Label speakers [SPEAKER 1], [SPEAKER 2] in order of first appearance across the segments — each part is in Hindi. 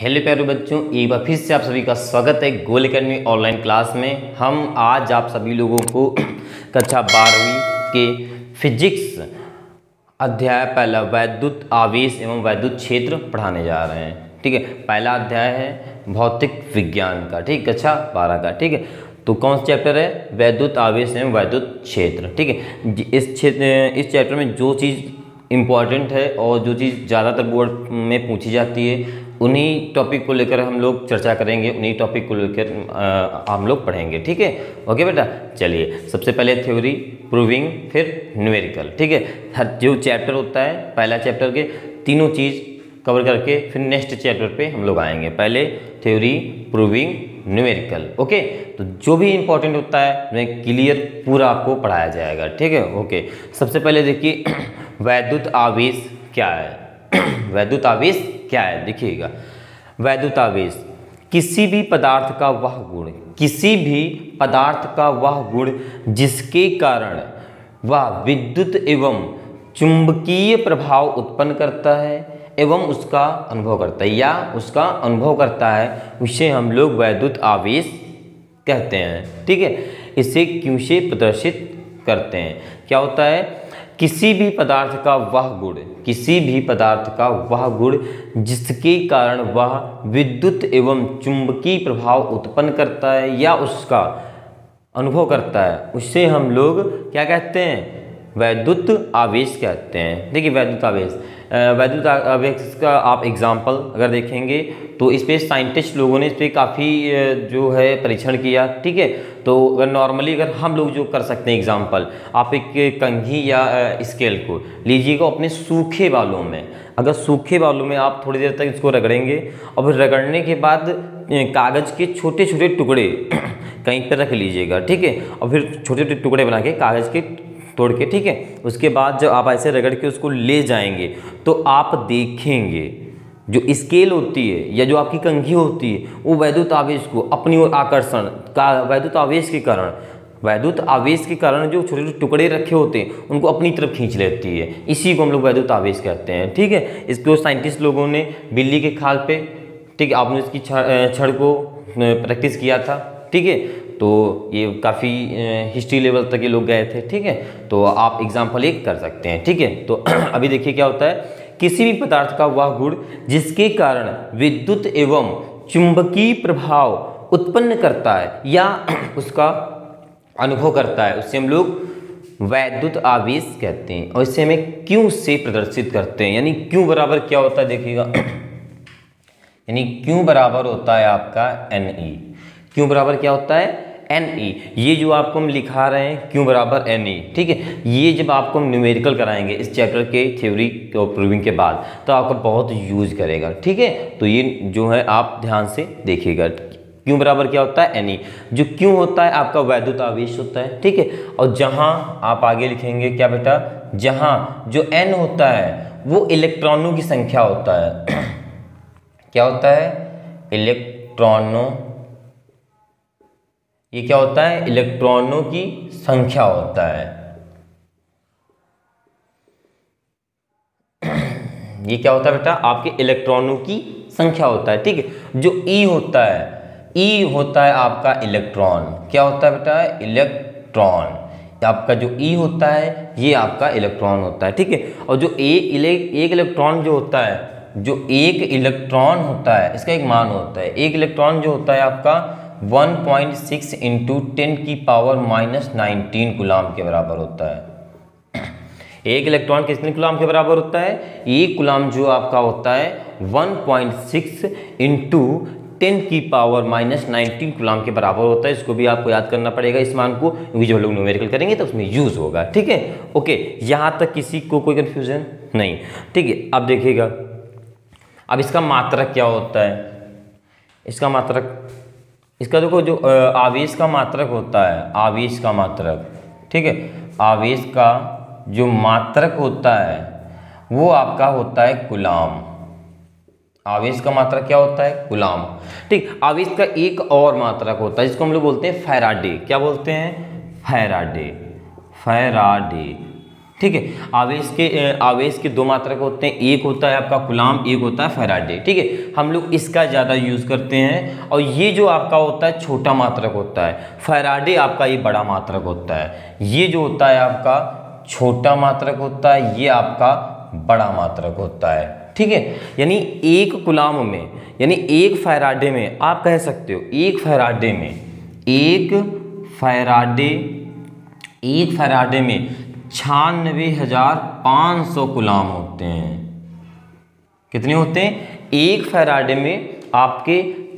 [SPEAKER 1] हेलो प्यारे बच्चों, एक बार फिर से आप सभी का स्वागत है गोल अकेडमी ऑनलाइन क्लास में। हम आज आप सभी लोगों को कक्षा 12वीं के फिजिक्स अध्याय पहला वैद्युत आवेश एवं वैद्युत क्षेत्र पढ़ाने जा रहे हैं। ठीक है, पहला अध्याय है भौतिक विज्ञान का, ठीक, कक्षा 12 का। ठीक है, तो कौन सा चैप्टर है? वैद्युत आवेश एवं वैद्युत क्षेत्र। ठीक है, इस चैप्टर में जो चीज़ इम्पॉर्टेंट है और जो चीज़ ज़्यादातर बोर्ड में पूछी जाती है उन्हीं टॉपिक को लेकर हम लोग चर्चा करेंगे, उन्हीं टॉपिक को लेकर हम लोग पढ़ेंगे। ठीक है, ओके बेटा। चलिए, सबसे पहले थ्योरी, प्रूविंग, फिर न्यूमेरिकल। ठीक है, हर जो चैप्टर होता है पहला चैप्टर के तीनों चीज़ कवर करके फिर नेक्स्ट चैप्टर पे हम लोग आएंगे। पहले थ्योरी, प्रूविंग, न्यूमेरिकल। ओके, तो जो भी इंपॉर्टेंट होता है मैं क्लियर पूरा आपको पढ़ाया जाएगा। ठीक है, ओके। सबसे पहले देखिए वैद्युत आवेश क्या है। वैद्युत आवेश क्या है देखिएगा। वैद्युत आवेश किसी भी पदार्थ का वह गुण, किसी भी पदार्थ का वह गुण जिसके कारण वह विद्युत एवं चुंबकीय प्रभाव उत्पन्न करता है एवं उसका अनुभव करता है या उसका अनुभव करता है, उसे हम लोग वैद्युत आवेश कहते हैं। ठीक है, इसे क्यों से प्रदर्शित करते हैं? क्या होता है? किसी भी पदार्थ का वह गुण, किसी भी पदार्थ का वह गुण जिसके कारण वह विद्युत एवं चुंबकीय प्रभाव उत्पन्न करता है या उसका अनुभव करता है, उससे हम लोग क्या कहते हैं? वैद्युत आवेश कहते हैं। देखिए वैद्युत आवेश, वैद्युत आवेश का आप एग्जाम्पल अगर देखेंगे तो इस पर साइंटिस्ट लोगों ने इस पर काफ़ी जो है परीक्षण किया। ठीक है, तो अगर नॉर्मली अगर हम लोग जो कर सकते हैं एग्जाम्पल, आप एक कंघी या स्केल को लीजिएगा अपने सूखे बालों में। अगर सूखे बालों में आप थोड़ी देर तक इसको रगड़ेंगे और फिर रगड़ने के बाद कागज़ के छोटे छोटे टुकड़े कहीं पर रख लीजिएगा। ठीक है, और फिर छोटे छोटे टुकड़े बना के कागज़ के तोड़ के, ठीक है, उसके बाद जब आप ऐसे रगड़ के उसको ले जाएंगे तो आप देखेंगे जो स्केल होती है या जो आपकी कंघी होती है वो वैद्युत आवेश को अपनी ओर आकर्षण का, वैद्युत आवेश के कारण जो छोटे छोटे टुकड़े रखे होते हैं उनको अपनी तरफ खींच लेती है। इसी को हम लोग वैद्युत आवेश कहते हैं। ठीक है, इसको साइंटिस्ट लोगों ने बिल्ली के खाल पे, ठीक है, आपने इसकी छड़ को प्रैक्टिस किया था। ठीक है, तो ये काफ़ी हिस्ट्री लेवल तक ये लोग गए थे। ठीक है, तो आप एग्जाम्पल एक कर सकते हैं। ठीक है, तो अभी देखिए क्या होता है। किसी भी पदार्थ का वह गुण जिसके कारण विद्युत एवं चुंबकीय प्रभाव उत्पन्न करता है या उसका अनुभव करता है, उससे हम लोग वैद्युत आवेश कहते हैं। और इसे हमें क्यों से प्रदर्शित करते हैं, यानी क्यों बराबर क्या होता है देखिएगा। यानी क्यों बराबर होता है आपका NE। क्यों बराबर क्या होता है? NE। ये जो आपको हम लिखा रहे हैं क्यों बराबर NE, ठीक है, ये जब आपको हम न्यूमेरिकल कराएंगे इस चैप्टर के थ्योरी और प्रूविंग के बाद तो आपका बहुत यूज करेगा। ठीक है, तो ये जो है आप ध्यान से देखिएगा। क्यों बराबर क्या होता है? NE। जो क्यों होता है आपका वैद्युत आवेश होता है। ठीक है, और जहां आप आगे लिखेंगे क्या बेटा, जहां जो N होता है वो इलेक्ट्रॉनों की संख्या होता है। क्या होता है? इलेक्ट्रॉनों, ये क्या होता है? इलेक्ट्रॉनों की संख्या होता है। ये क्या होता है बेटा? आपके इलेक्ट्रॉनों की संख्या होता है। ठीक है, जो E होता है, E होता है आपका इलेक्ट्रॉन। क्या होता है बेटा? इलेक्ट्रॉन। आपका जो E होता है ये आपका इलेक्ट्रॉन होता है। ठीक है, और जो एक इलेक्ट्रॉन जो होता है, जो एक इलेक्ट्रॉन होता है इसका एक मान होता है। एक इलेक्ट्रॉन जो होता है आपका 1.6 इंटू 10⁻⁻19 कूलाम के बराबर होता है। एक इलेक्ट्रॉन कितने कूलाम के बराबर होता है? एक कूलाम जो आपका होता है 1.6 इंटू 10⁻⁻19 कूलाम के बराबर होता है। इसको भी आपको याद करना पड़ेगा इस मान को, क्योंकि जब लोग न्यूमेरिकल करेंगे तो उसमें यूज होगा। ठीक है, ओके, यहाँ तक किसी को कोई कन्फ्यूजन नहीं। ठीक है, अब देखिएगा, अब इसका मात्रक क्या होता है? इसका मात्रक, इसका देखो जो आवेश का मात्रक होता है, आवेश का मात्रक, ठीक है, आवेश का जो मात्रक होता है वो आपका होता है कूलाम। आवेश का मात्रक क्या होता है? कूलाम। ठीक, आवेश का एक और मात्रक होता है जिसको हम लोग बोलते हैं फैराडे। क्या बोलते हैं? फैराडे। फैराडे। ठीक है। आवेश के दो मात्रक होते हैं, एक होता है आपका कूलाम, एक होता है फैराडे, ठीक है। हम लोग इसका ज़्यादा यूज़ करते हैं, और ये जो आपका होता है छोटा मात्रक होता है, फैराडे आपका ये बड़ा मात्रक होता है। ये जो होता है आपका छोटा मात्रक होता है, ये आपका बड़ा मात्रक होता है, ठीक है। यानी एक कूलाम में, यानी एक फैराडे में, आप कह सकते हो एक फैराडे में 96,500 कूलाम होते हैं। कितने होते हैं? एक फैराडे में आपके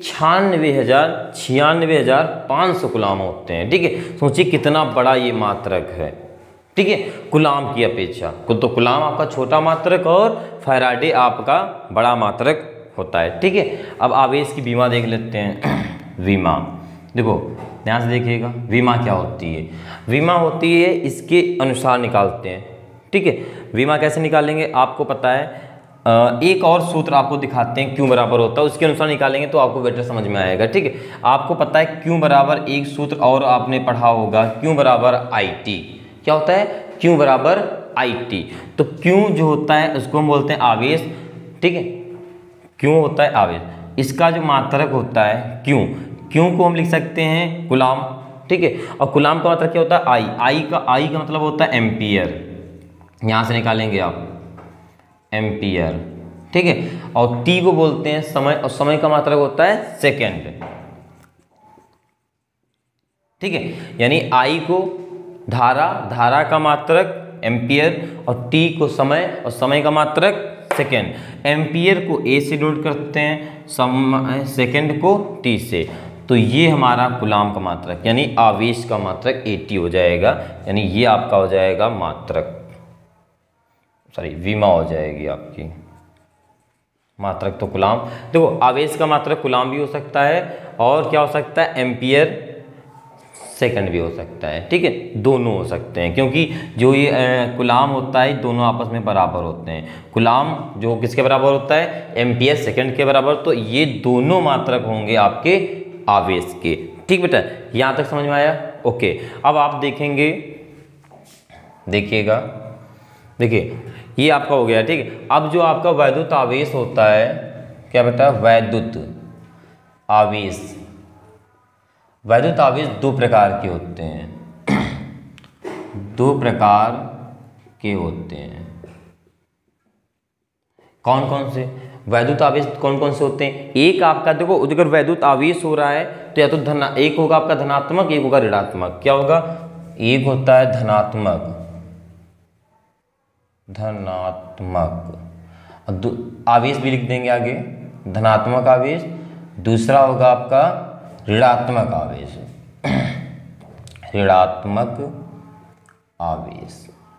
[SPEAKER 1] 96,500 कूलाम होते हैं, ठीक है। सोचिए कितना बड़ा ये मात्रक है, ठीक है, कूलाम की अपेक्षा। तो कूलाम आपका छोटा मात्रक और फैराडे आपका बड़ा मात्रक होता है, ठीक है। अब आवेश की विमा देख लेते हैं। विमा देखो ध्यान से देखिएगा, विमा क्या होती है? विमा होती है इसके अनुसार निकालते हैं, ठीक है। विमा कैसे निकालेंगे आपको पता है, एक और सूत्र आपको दिखाते हैं, क्यों बराबर होता है, उसके अनुसार निकालेंगे तो आपको बेटर समझ में आएगा, ठीक है। आपको पता है क्यों बराबर, एक सूत्र और आपने पढ़ा होगा, क्यों बराबर IT। क्या होता है? क्यों बराबर IT। तो क्यों जो होता है उसको हम बोलते हैं आवेश, ठीक है। क्यों होता है आवेश, इसका जो मात्रक होता है क्यों को हम लिख सकते हैं कूलाम, ठीक है। और कूलाम का मात्रक क्या होता है? आई का मतलब होता है एम्पियर, यहां से निकालेंगे आप एम्पियर, ठीक है। और T को बोलते हैं समय, और समय का मात्रक होता है सेकेंड, ठीक है। यानी I को धारा का मात्रक एम्पियर, और T को समय, और समय का मात्रक सेकेंड। एम्पियर को A से नोट करते हैं, समय सेकेंड को T से। तो ये हमारा कूलाम का मात्रक यानी आवेश का मात्रक AT हो जाएगा, यानी ये आपका हो जाएगा मात्रक, विमा हो जाएगी आपकी। मात्रक तो कूलाम, देखो आवेश का मात्रक कूलाम भी हो सकता है, और क्या हो सकता है? एम्पियर सेकंड भी हो सकता है, ठीक है। दोनों हो सकते हैं, क्योंकि जो ये कूलाम होता है दोनों आपस में बराबर होते हैं। कूलाम जो किसके बराबर होता है? एम्पियर सेकंड के बराबर। तो ये दोनों मात्रक होंगे आपके आवेश के, ठीक बेटा। यहां तक समझ में आया? ओके। अब आप देखेंगे, देखिएगा, देखिए ये आपका हो गया, ठीक है। अब जो आपका वैद्युत आवेश होता है, क्या बेटा? वैद्युत आवेश दो प्रकार के होते हैं, दो प्रकार के होते हैं। कौन कौन से वैद्युत आवेश कौन कौन से होते हैं? एक आपका देखो, अगर वैद्युत आवेश हो रहा है तो या तो एक होगा आपका धनात्मक, एक होगा ऋणात्मक। क्या होगा? एक होता है धनात्मक, आवेश भी लिख देंगे आगे, धनात्मक आवेश। दूसरा होगा आपका ऋणात्मक आवेश, ऋणात्मक आवेश,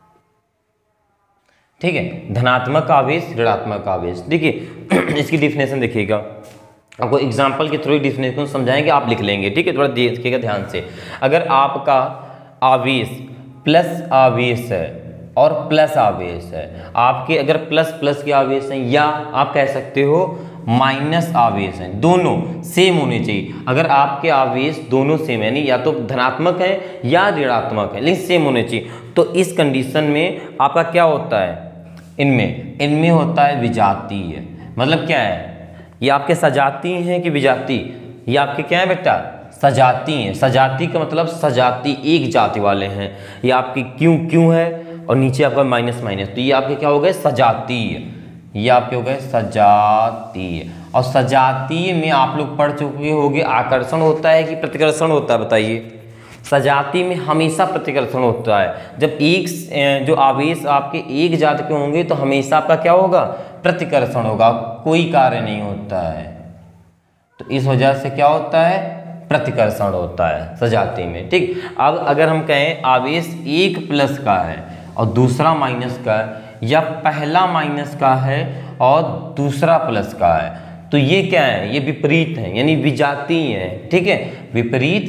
[SPEAKER 1] ठीक है। धनात्मक आवेश, ऋणात्मक आवेश। देखिए इसकी डिफिनेशन देखिएगा, आपको एग्जांपल के थ्रू डिफिनेशन समझाएंगे, आप लिख लेंगे, ठीक है। थोड़ा देखिएगा ध्यान से। अगर आपका आवेश प्लस आवेश है और प्लस आवेश है, आपके अगर प्लस प्लस के आवेश हैं, या आप कह सकते हो माइनस आवेश हैं, दोनों सेम होने चाहिए। अगर आपके आवेश दोनों सेम है, यानी या तो धनात्मक है या ऋणात्मक है, लेकिन सेम होने चाहिए, तो इस कंडीशन में आपका क्या होता है? इनमें होता है विजातीय। मतलब क्या है? ये आपके सजातीय हैं कि विजातीय? ये आपके क्या है बेटा? सजातीय हैं। सजातीय का मतलब सजातीय, एक जाति वाले हैं। ये आपकी क्यों है, और नीचे आपका माइनस माइनस, तो ये आपके क्या हो गए? सजातीय। ये आपके हो गए सजातीय। और सजातीय में आप लोग पढ़ चुके होंगे, आकर्षण होता है कि प्रतिकर्षण होता है? बताइए। सजातीय में हमेशा प्रतिकर्षण होता है। जब एक जो आवेश आपके एक जाति के होंगे तो हमेशा आपका क्या होगा? प्रतिकर्षण होगा, कोई कार्य नहीं होता है। तो इस वजह से क्या होता है? प्रतिकर्षण होता है सजातीय में, ठीक। अब अगर हम कहें आवेश एक प्लस का है और दूसरा माइनस का है, या पहला माइनस का है और दूसरा प्लस का है, तो ये क्या है? ये विपरीत है, यानी विजातीय है, ठीक है। विपरीत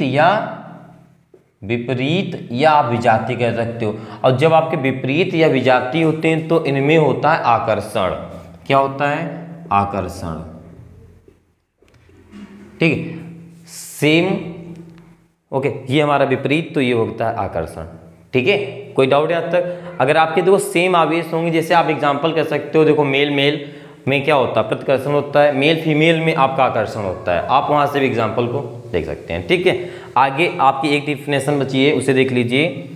[SPEAKER 1] या आप विजातीय कह सकते हो। और जब आपके विपरीत या विजातीय होते हैं तो इनमें होता है आकर्षण। क्या होता है? आकर्षण, ठीक है। Same, okay. ये हमारा विपरीत, तो ये होता है आकर्षण, ठीक है। कोई डाउट है अब तक? अगर आपके देखो सेम आवेश होंगे, जैसे आप एग्जांपल कर सकते हो, देखो मेल मेल में क्या होता है, प्रतिकर्षण होता है, मेल फीमेल में आपका आकर्षण होता है। आप वहां से भी एग्जांपल को देख सकते हैं। ठीक है, आगे आपकी एक डिफिनेशन बची है, उसे देख लीजिए।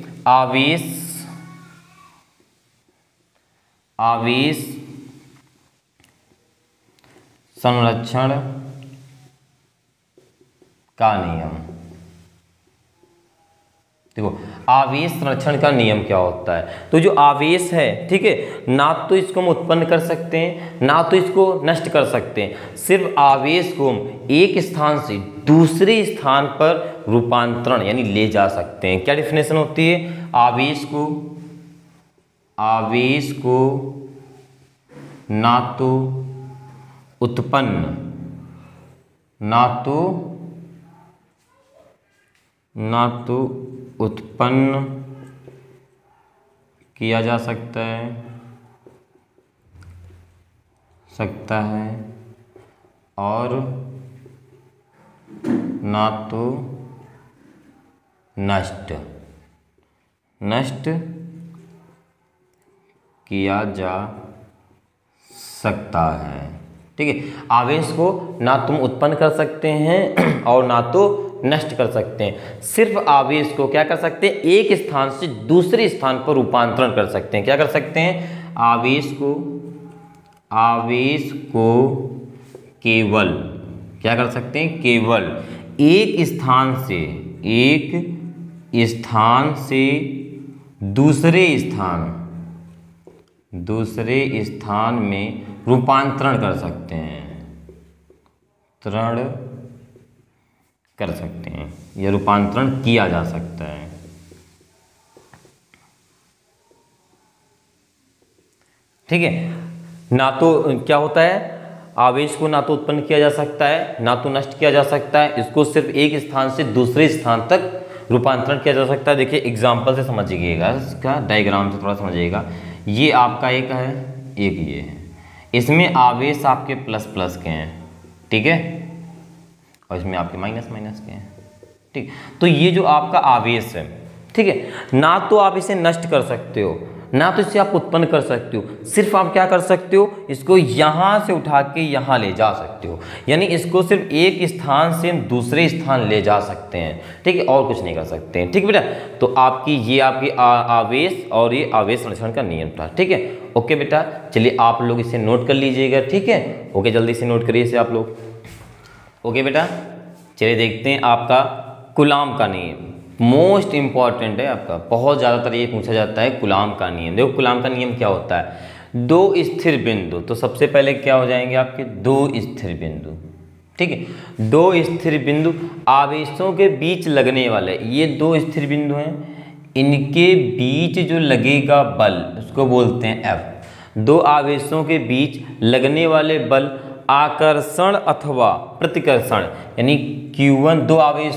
[SPEAKER 1] आवेश संरक्षण का नियम। देखो आवेश संरक्षण का नियम क्या होता है, तो जो आवेश है, ठीक है, ना तो इसको हम उत्पन्न कर सकते हैं, ना तो इसको नष्ट कर सकते हैं। सिर्फ आवेश को हम एक स्थान से दूसरे स्थान पर रूपांतरण यानी ले जा सकते हैं। क्या डिफिनेशन होती है? आवेश को ना तो उत्पन्न किया जा सकता है और ना तो नष्ट किया जा सकता है। ठीक है, आवेश को ना तुम उत्पन्न कर सकते हैं और ना तो नष्ट कर सकते हैं। सिर्फ आवेश को क्या कर सकते हैं? एक स्थान से दूसरे स्थान पर रूपांतरण कर सकते हैं। क्या कर सकते हैं? आवेश को केवल क्या कर सकते हैं? केवल एक स्थान से दूसरे स्थान में रूपांतरण कर सकते हैं, यह रूपांतरण किया जा सकता है। ठीक है, ना तो क्या होता है, आवेश को ना तो उत्पन्न किया जा सकता है, ना तो नष्ट किया जा सकता है, इसको सिर्फ एक स्थान से दूसरे स्थान तक रूपांतरण किया जा सकता है। देखिए एग्जाम्पल से समझिएगा, इसका डायग्राम से थोड़ा समझिएगा। ये आपका एक है, एक ये है, इसमें आवेश आपके प्लस प्लस के हैं, ठीक है, और इसमें आपके माइनस माइनस के हैं। ठीक, तो ये जो आपका आवेश है, ठीक है, ना तो आप इसे नष्ट कर सकते हो, ना तो इसे आप उत्पन्न कर सकते हो। सिर्फ आप क्या कर सकते हो? इसको यहाँ से उठा के यहाँ ले जा सकते हो, यानी इसको सिर्फ एक स्थान से दूसरे स्थान ले जा सकते हैं। ठीक है, और कुछ नहीं कर सकते हैं। ठीक बेटा, तो आपकी आवेश और ये आवेश संरक्षण का नियम था। ठीक है, ओके बेटा, चलिए आप लोग इसे नोट कर लीजिएगा। ठीक है, ओके, जल्दी से नोट करिए इसे आप लोग। ओके बेटा, चलिए देखते हैं आपका कूलाम का नियम। मोस्ट इंपॉर्टेंट है आपका, बहुत ज़्यादातर ये पूछा जाता है कूलाम का नियम। देखो कूलाम का नियम क्या होता है? दो स्थिर बिंदु, तो सबसे पहले क्या हो जाएंगे आपके? दो स्थिर बिंदु। ठीक है, दो स्थिर बिंदु आवेशों के बीच लगने वाले, ये दो स्थिर बिंदु हैं, इनके बीच जो लगेगा बल उसको बोलते हैं F। दो आवेशों के बीच लगने वाले बल आकर्षण अथवा प्रतिकर्षण, यानी Q1, दो आवेश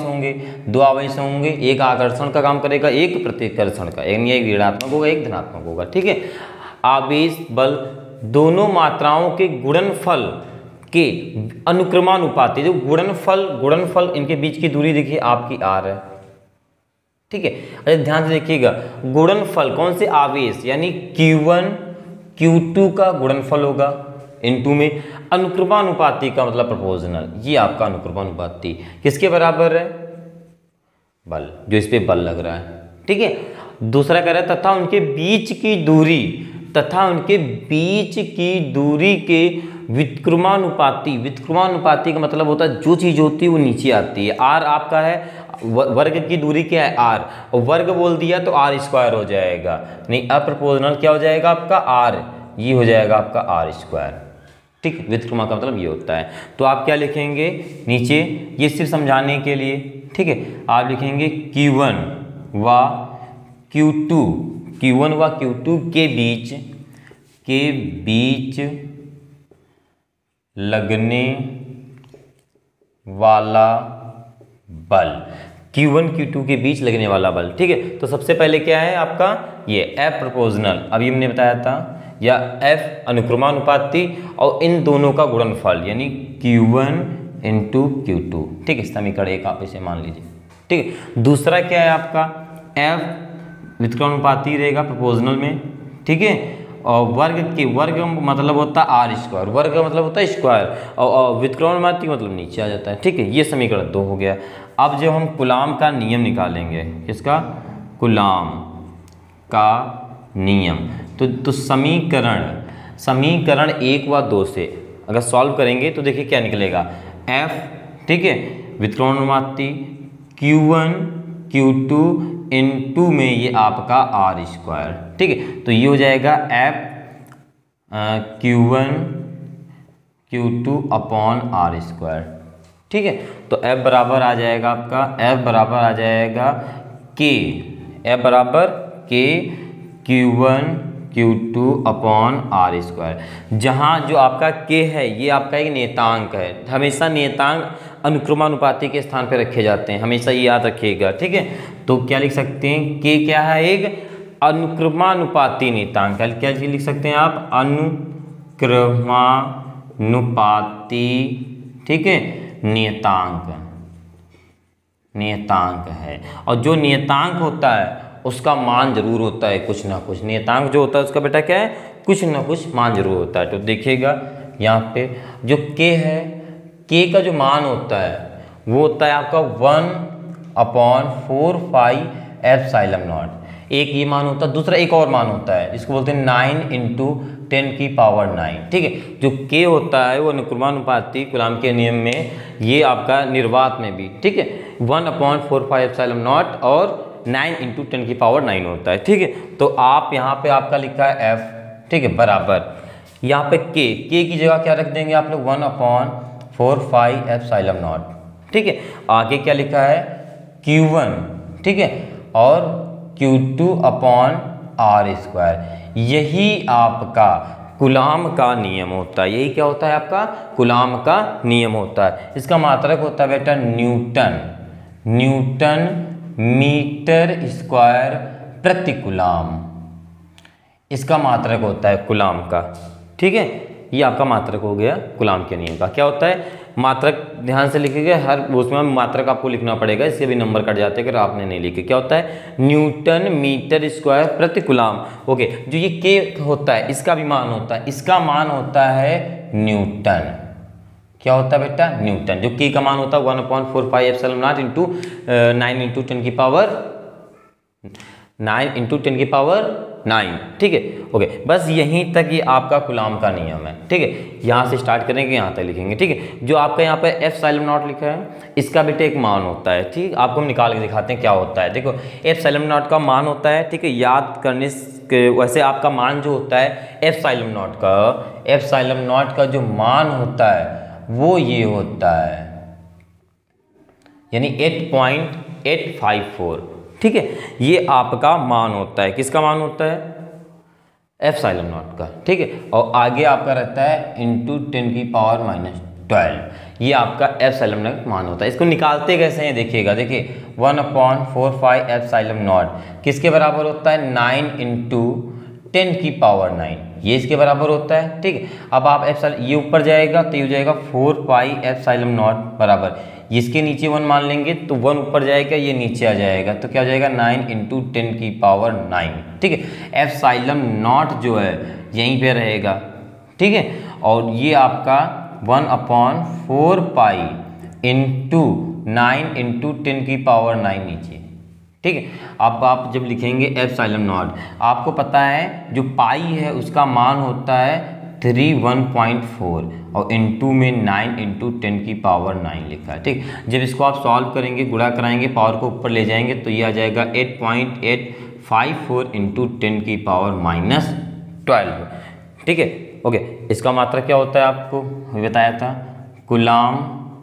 [SPEAKER 1] होंगे, एक आकर्षण का काम करेगा, एक प्रतिकर्षण का, यानी एक ऋणात्मक होगा, एक धनात्मक होगा। ठीक है, आवेश बल दोनों मात्राओं के गुणनफल के अनुक्रमानुपाती, जो गुणनफल इनके बीच की दूरी देखिए आपकी R है। ठीक है, अरे ध्यान से देखिएगा, गुणनफल कौन से? आवेश, यानी Q1 Q2 का गुणनफल होगा इनटू में अनुक्रमानुपाती का मतलब प्रोपोर्शनल, ये आपका अनुक्रमानुपाती किसके बराबर है? बल, जो इस पे बल लग रहा है। ठीक है, दूसरा कह रहा है तथा उनके बीच की दूरी के व्युत्क्रमानुपाती का मतलब होता है जो चीज होती है वो नीचे आती है। R आपका है, वर्ग की दूरी क्या है? R, और वर्ग बोल दिया तो R² हो जाएगा, नहीं अप्रपोर्शनल क्या हो जाएगा आपका? R, ये हो जाएगा आपका R²। ठीक, व्युत्क्रमा का मतलब ये होता है। तो आप क्या लिखेंगे नीचे, ये सिर्फ समझाने के लिए। ठीक है, आप लिखेंगे Q1 व Q2 के बीच लगने वाला बल, Q1 Q2 के बीच लगने वाला बल। ठीक है, तो सबसे पहले क्या है आपका? ये F प्रोपोर्शनल, अभी हमने बताया था, या F अनुक्रमानुपाती, और इन दोनों का गुणनफल यानी Q1 × Q2। ठीक है, समीकरण 1 आप इसे मान लीजिए। ठीक है, दूसरा क्या है आपका? F व्युत्क्रमानुपाती रहेगा प्रोपोर्शनल में, ठीक है। और वर्ग मतलब होता है आर स्क्वायर, वर्ग मतलब होता है स्क्वायर, और व्युत्क्रमानुपाती मतलब नीचे आ जाता है, ठीक है। ये समीकरण 2 हो गया। अब जब हम कूलाम का नियम निकालेंगे, किसका? कूलाम का नियम। तो समीकरण 1 व 2 से अगर सॉल्व करेंगे तो देखिए क्या निकलेगा, F, ठीक है, व्युत्क्रमानुपाती Q1 Q2 × में ये आपका आर स्क्वायर, ठीक है। तो ये हो जाएगा F Q1 Q2 upon R square, ठीक है। तो F बराबर आ जाएगा आपका, F बराबर आ जाएगा K, F बराबर K Q1 Q2 upon R square. जहाँ जो आपका K है ये आपका एक नियतांक है, हमेशा नियतांक अनुक्रमानुपाती के स्थान पर रखे जाते हैं, हमेशा ये याद रखिएगा, ठीक है। तो क्या लिख सकते हैं, K क्या है? एक अनुक्रमानुपाती नियतांक है। क्या लिख सकते हैं आप? अनुक्रमानुपाती, ठीक है, नियतांक है। और जो नियतांक होता है उसका मान जरूर होता है कुछ ना कुछ, नियतांक जो होता है उसका बेटा क्या है? कुछ ना कुछ मान जरूर होता है। तो देखिएगा यहाँ पे जो K है, K का जो मान होता है वो होता है आपका 1/4πε0। एक ये मान होता है, दूसरा एक और मान होता है, इसको बोलते हैं 9 × 10⁹, ठीक है। जो K होता है वो अनुक्रमानुपाती कूलाम के नियम में, ये आपका निर्वात में भी, ठीक है, 1/4πε0 और 9 × 10⁹ होता है, ठीक है। तो आप यहाँ पे आपका लिखा है F, ठीक है, बराबर यहाँ पे K की जगह क्या रख देंगे आप लोग? 1/4πε0, ठीक है। आगे क्या लिखा है? Q1, ठीक है, और Q2 अपॉन आर स्क्वायर। यही आपका कूलाम का नियम होता है। यही क्या होता है आपका? कूलाम का नियम होता है। इसका मात्रक होता है बेटा न्यूटन मीटर स्क्वायर प्रति कूलाम। इसका मात्रक होता है कूलाम का, ठीक है। ये आपका मात्रक हो गया कूलाम के नियम का। क्या होता है मात्रक? ध्यान से लिखिएगा, हर उसमें मात्रक आपको लिखना पड़ेगा, इससे भी नंबर कट जाते हैं अगर आपने नहीं लिखे। क्या होता है? न्यूटन मीटर स्क्वायर प्रति कूलाम। ओके, जो ये K होता है इसका भी मान होता है, इसका मान होता है न्यूटन। क्या होता है बेटा? न्यूटन। जो K का मान होता है 1/4πε0 9 × 10⁹, ठीक है। ओके, बस यहीं तक ये आपका कूलाम का नियम है, ठीक है। यहाँ से स्टार्ट करेंगे, यहाँ तक लिखेंगे, ठीक है। जो आपका यहाँ पे ε0 लिखा है इसका बेटा एक मान होता है, ठीक। आपको हम निकाल के दिखाते हैं क्या होता है। देखो ε0 का मान होता है, ठीक है, याद करने वैसे आपका मान जो होता है ε0 का जो मान होता है वो ये होता है, यानी 8.854, ठीक है। ये आपका मान होता है, किसका मान होता है? ε0 का, ठीक है। और आगे आपका रहता है × 10⁻⁻12, ये आपका ε0 मान होता है। इसको निकालते कैसे हैं देखिएगा, देखिए 1/4πε0 किसके बराबर होता है? 9 × 10⁻9, ये इसके बराबर होता है, ठीक है। अब आप ये ऊपर जाएगा तो ये हो जाएगा 4πε0 बराबर, इसके नीचे 1 मान लेंगे तो 1 ऊपर जाएगा, ये नीचे आ जाएगा, तो क्या हो जाएगा? 9 × 10⁻9, ठीक है। ε0 जो है यहीं पे रहेगा, ठीक है। और ये आपका 1/4π × 9 × 10⁻9 नीचे, ठीक है। अब आप जब लिखेंगे ε0, आपको पता है जो पाई है उसका मान होता है 31.4 और इनटू में 9 × 10⁻9 लिखा है, ठीक। जब इसको आप सॉल्व करेंगे, गुणा कराएंगे, पावर को ऊपर ले जाएंगे तो ये आ जाएगा 8.854 × 10⁻12, ठीक है। ओके, इसका मात्रक क्या होता है आपको बताया था? Coulomb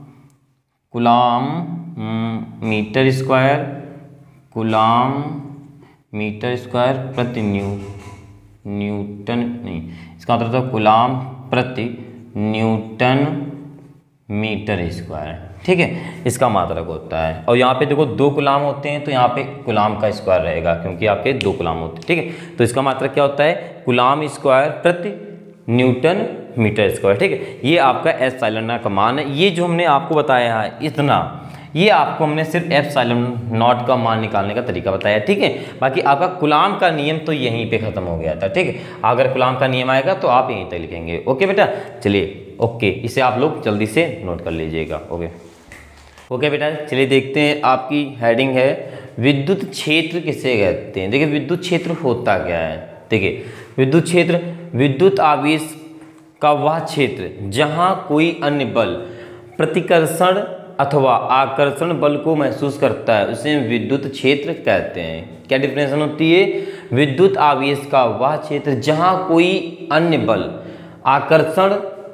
[SPEAKER 1] metre square, coulomb metre square प्रति न्यूटन नहीं, इसका मतलब था कूलाम प्रति न्यूटन मीटर स्क्वायर, ठीक है। इसका मात्रक होता है। और यहाँ पे देखो 2 कूलाम होते हैं तो यहाँ पे कूलाम का स्क्वायर रहेगा, क्योंकि आपके 2 कूलाम होते हैं, ठीक है। तो इसका मात्रक क्या होता है? कूलाम स्क्वायर प्रति न्यूटन मीटर स्क्वायर, ठीक है। ये आपका ε का मान है। ये जो हमने आपको बताया है ये आपको हमने सिर्फ एप्सिलॉन नॉट का मान निकालने का तरीका बताया, ठीक है। बाकी आपका कूलाम का नियम तो यहीं पे खत्म हो गया था, ठीक है। अगर कूलाम का नियम आएगा तो आप यहीं तक लिखेंगे। ओके बेटा, चलिए ओके, इसे आप लोग जल्दी से नोट कर लीजिएगा। ओके बेटा, चलिए देखते हैं। आपकी हेडिंग है विद्युत क्षेत्र किसे कहते हैं। देखिए विद्युत क्षेत्र होता क्या है। देखिए विद्युत क्षेत्र विद्युत आवेश का वह क्षेत्र जहां कोई अन्य बल प्रतिकर्षण अथवा आकर्षण बल को महसूस करता है, उसे विद्युत क्षेत्र कहते हैं। क्या डिफिनेशन होती है? विद्युत आवेश का वह क्षेत्र जहां कोई अन्य बल आकर्षण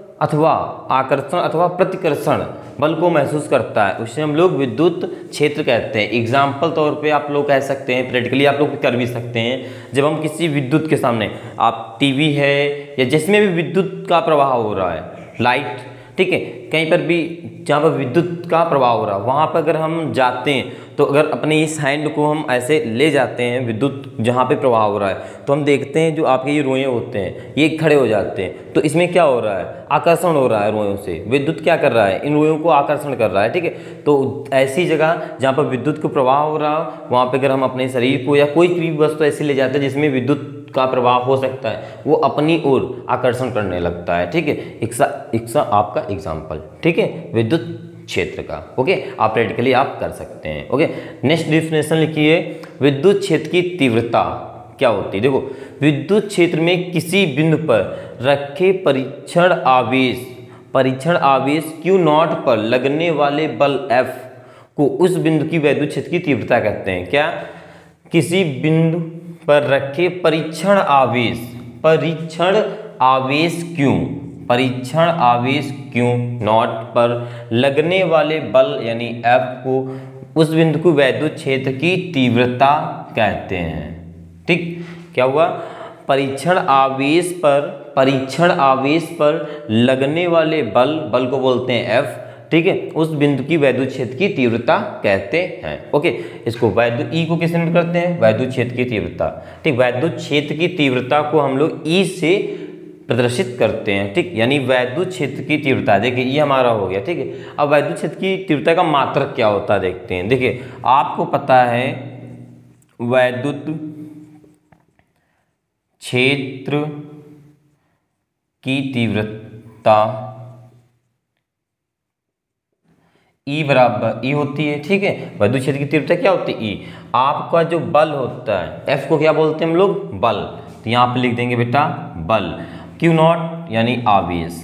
[SPEAKER 1] अथवा प्रतिकर्षण बल को महसूस करता है, उसे हम लोग विद्युत क्षेत्र कहते हैं। एग्जाम्पल तौर पे आप लोग कह सकते हैं, प्रैक्टिकली आप लोग कर भी सकते हैं। जब हम किसी विद्युत के सामने, आप टीवी है या जिसमें भी विद्युत का प्रवाह हो रहा है, लाइट, ठीक है, कहीं पर भी जहाँ पर विद्युत का प्रवाह हो रहा है वहाँ पर अगर हम जाते हैं तो अगर अपने इस हैंड को हम ऐसे ले जाते हैं विद्युत जहाँ पे प्रवाह हो रहा है, तो हम देखते हैं जो आपके ये रोए होते हैं ये खड़े हो जाते हैं। तो इसमें क्या हो रहा है? आकर्षण हो रहा है रोयों से। विद्युत क्या कर रहा है? इन रोयों को आकर्षण कर रहा है, ठीक है। तो ऐसी जगह जहाँ पर विद्युत को प्रवाह हो रहा हो वहाँ पर अगर हम अपने शरीर को या कोई भी वस्तु ऐसी ले जाते हैं जिसमें विद्युत का प्रभाव हो सकता है, वो अपनी ओर आकर्षण करने लगता है, ठीक है। इक्सा आपका एग्जाम्पल, ठीक है, विद्युत क्षेत्र का। ओके, आप प्रैक्टिकली आप कर सकते हैं। ओके, नेक्स्ट डिफिनेशन लिखिए, विद्युत क्षेत्र की तीव्रता क्या होती है। देखो विद्युत क्षेत्र में किसी बिंदु पर रखे परीक्षण आवेश Q नॉट पर लगने वाले बल F को उस बिंदु की विद्युत क्षेत्र की तीव्रता कहते हैं। क्या? किसी बिंदु पर रखे परीक्षण आवेश Q नॉट पर लगने वाले बल यानी F को उस बिंदु को विद्युत क्षेत्र की तीव्रता कहते हैं, ठीक। क्या हुआ? परीक्षण आवेश पर लगने वाले बल को बोलते हैं F, ठीक है, उस बिंदु की विद्युत क्षेत्र की तीव्रता कहते हैं। ओके, इसको विद्युत ई को किससे नोट करते हैं? विद्युत क्षेत्र की तीव्रता, ठीक। विद्युत क्षेत्र की तीव्रता को हम लोग ई से प्रदर्शित करते हैं, ठीक, यानी विद्युत क्षेत्र की तीव्रता। देखिए ये हमारा हो गया, ठीक है। अब विद्युत क्षेत्र की तीव्रता का मात्रक क्या होता है देखते हैं। देखिए आपको पता है विद्युत क्षेत्र की तीव्रता E बराबर E होती है, ठीक है। विद्युत क्षेत्र की तीव्रता क्या होती है? E। आपका जो बल होता है F को क्या बोलते हैं हम लोग? बल। तो यहाँ पे लिख देंगे बेटा बल। Q नॉट यानी आवेश,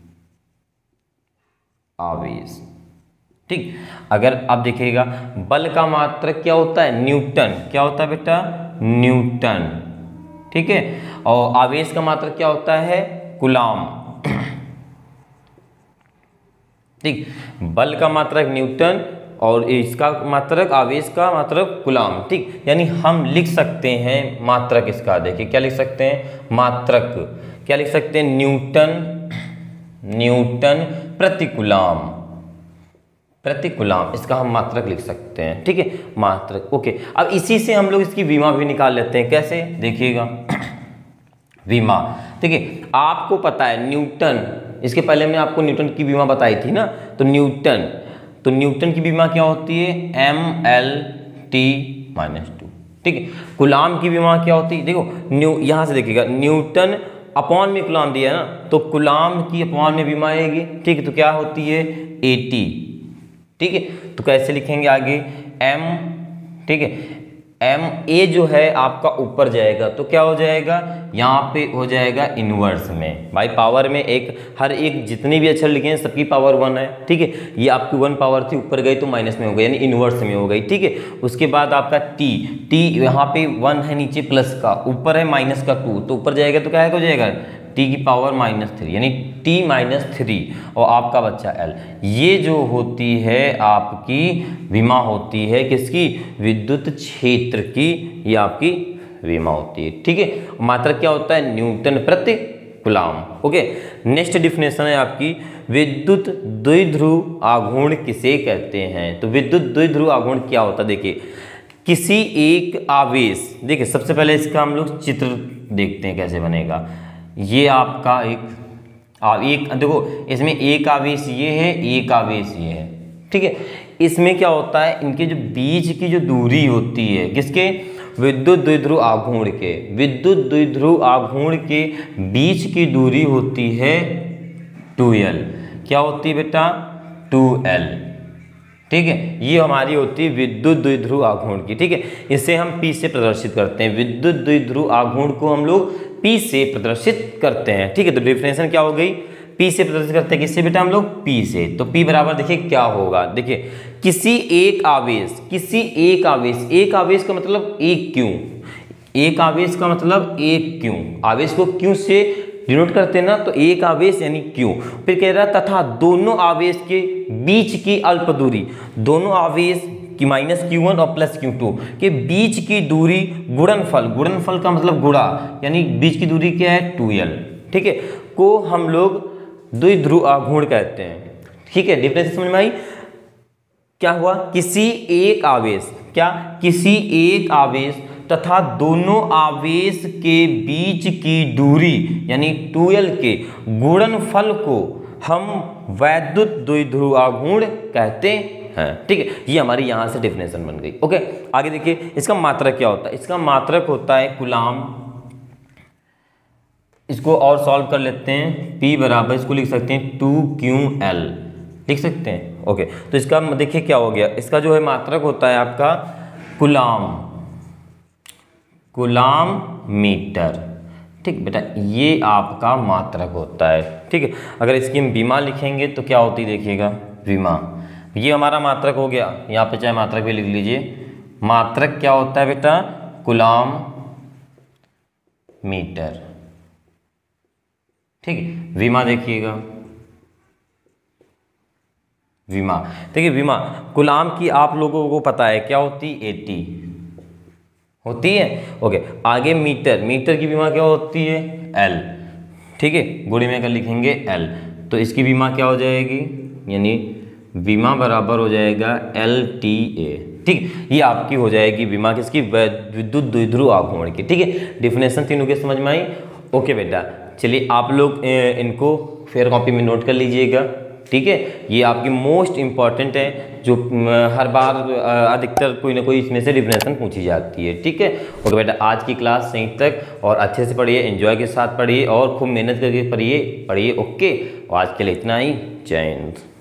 [SPEAKER 1] ठीक। अगर आप देखिएगा बल का मात्रक क्या होता है? न्यूटन। क्या होता है बेटा? न्यूटन, ठीक है। और आवेश का मात्रक क्या होता है? कूलाम, ठीक। बल का मात्रक न्यूटन और इसका मात्रक, आवेश का मात्रक कूलाम, ठीक। यानी हम लिख सकते हैं मात्रक इसका। देखिए क्या लिख सकते हैं? मात्रक क्या लिख सकते हैं? न्यूटन प्रति कूलाम, इसका हम मात्रक लिख सकते हैं, ठीक है, मात्रक। ओके, अब इसी से हम लोग इसकी विमा भी निकाल लेते हैं। कैसे? देखिएगा विमा, ठीक है। आपको पता है न्यूटन, इसके पहले हमने आपको न्यूटन की विमा बताई थी ना, तो न्यूटन की विमा क्या होती है? MLT-2, ठीक है। कूलाम की विमा क्या होती है? देखो यहाँ से देखिएगा, न्यूटन अपॉन में कूलाम दिया है ना, तो कूलाम की अपॉन में विमा आएगी, ठीक है। तो क्या होती है? 80, ठीक है। तो कैसे लिखेंगे आगे? M, ठीक है। MA जो है आपका ऊपर जाएगा तो क्या हो जाएगा? यहाँ पे हो जाएगा इनवर्स में। भाई पावर में हर एक जितने भी अक्षर लिखे हैं सबकी पावर 1 है, ठीक है। ये आपकी 1 पावर थी, ऊपर गई तो माइनस में हो गई, यानी इनवर्स में हो गई, ठीक है। उसके बाद आपका T यहाँ पे 1 है, नीचे प्लस का, ऊपर है माइनस का 2, तो ऊपर जाएगा तो क्या हो जाएगा? T की पावर -3, यानी T-3, और आपका बच्चा L। ये जो होती है आपकी विमा होती है किसकी? विद्युत क्षेत्र की, ये आपकी विमा होती है, ठीक है। मात्रक क्या होता है? न्यूटन प्रति कूलाम। ओके, नेक्स्ट डिफिनेशन है आपकी विद्युत द्विध्रुव आघूर्ण किसे कहते हैं। तो विद्युत द्विध्रुव आघूर्ण क्या होता है? देखिए किसी एक आवेश, देखिए सबसे पहले इसका हम लोग चित्र देखते हैं कैसे बनेगा। ये आपका एक देखो इसमें एक आवेश ये है, एक आवेश ये है, ठीक है। इसमें क्या होता है, इनके जो बीच की जो दूरी होती है, किसके, विद्युत द्विध्रुव आघूर्ण के, विद्युत द्विध्रुव आघूर्ण के बीच की दूरी होती है 2l। क्या होती है बेटा, 2l। ठीक है, ये हमारी होती है विद्युत द्विध्रुव आघूर्ण की। ठीक है, इसे हम P से प्रदर्शित करते हैं, विद्युत द्विध्रुव आघूर्ण को हम लोग P से प्रदर्शित करते हैं। ठीक है, तो डेफिनेशन क्या हो गई, P से प्रदर्शित करते हैं, किससे बेटा, हम लोग P से। तो P बराबर देखिए क्या होगा, देखिए किसी एक आवेश, किसी एक आवेश, एक आवेश का मतलब एक क्यों, एक आवेश का मतलब एक क्यों, आवेश को क्यों से डिनोट करते हैं ना, तो एक आवेश यानी क्यों। फिर कह रहा तथा दोनों आवेश के बीच की अल्प दूरी, दोनों आवेश की -q1 और +q2 के बीच की दूरी गुणनफल, गुणनफल का मतलब गुणा, यानी बीच की दूरी क्या है 2l। ठीक है, को हम लोग द्विध्रुव आघूर्ण कहते हैं। ठीक है, डिफरेंस समझ में आई। क्या हुआ, किसी एक आवेश, क्या, किसी एक आवेश तथा दोनों आवेश के बीच की दूरी यानी 2l के गुणनफल को हम वैद्युत द्विध्रुव आघूर्ण कहते हैं। ठीक है, ये हमारी यहाँ से डेफिनेशन बन गई। ओके, आगे देखिए इसका मात्रक क्या होता है, इसका मात्रक होता है कूलाम। इसको और सॉल्व कर लेते हैं, P बराबर इसको लिख सकते हैं 2ql, लिख सकते हैं। ओके, तो इसका देखिए क्या हो गया, इसका जो है मात्रक होता है आपका कूलाम, कूलाम मीटर। ठीक बेटा, ये आपका मात्रक होता है। ठीक है, अगर इसकी हम विमा लिखेंगे तो क्या होती है, देखिएगा विमा, ये हमारा मात्रक हो गया। यहाँ पे चाहे मात्रक भी लिख लीजिए, मात्रक क्या होता है बेटा, कूलाम मीटर। ठीक है, विमा देखिएगा, विमा देखिए, विमा कूलाम की आप लोगों को पता है क्या होती है, 80 होती है। ओके, आगे मीटर, मीटर की विमा क्या होती है, L। ठीक है, गुणे में अगर लिखेंगे L तो इसकी विमा क्या हो जाएगी, यानी विमा बराबर हो जाएगा LTA। ठीक, ये आपकी हो जाएगी विमा किसकी, विद्युत द्विध्रुव आघूर्ण की। ठीक है, डेफिनेशन तीनों के समझ में आई। ओके बेटा, चलिए आप लोग इनको फेयर कॉपी में नोट कर लीजिएगा। ठीक है, ये आपकी मोस्ट इंपॉर्टेंट है, जो हर बार अधिकतर कोई ना कोई इसमें से डेफिनेशन पूछी जाती है। ठीक है, ओके बेटा, आज की क्लास यहीं तक, और अच्छे से पढ़िए, एंजॉय के साथ पढ़िए और खूब मेहनत करके पढ़िए। ओके, आज के लिए इतना ही, जय हिंद।